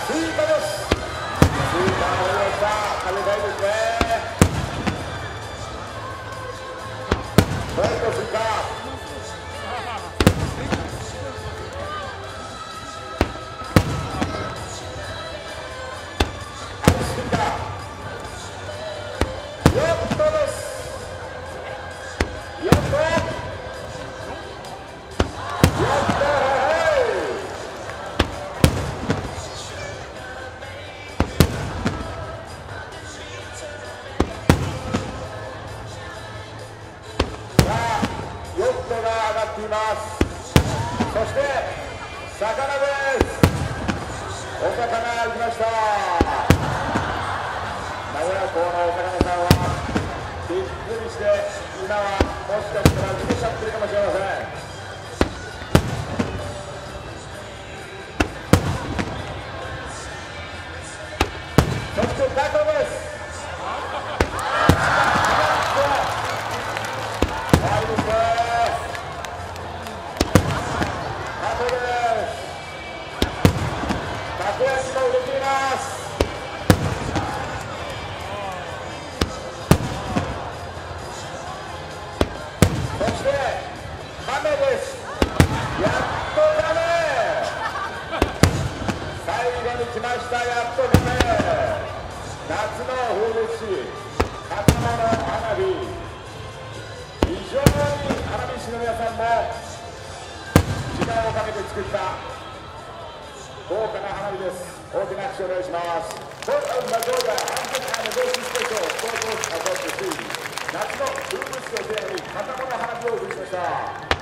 追加です。追加が入りました。食べたいですね。もう一つ追加。います。そして魚です。お魚行きました。名古屋港のお魚さんはびっくりして今はもしかしたら逃げちゃってるかもしれません。そしてタコです。来ました。やっとカメ。夏の風物詩、魚の花火。非常に花火師の皆さんも時間をかけて作った豪華な花火です。大きな拍手をお願いします。夏の風物詩をテーマに魚の花火をお送りしました。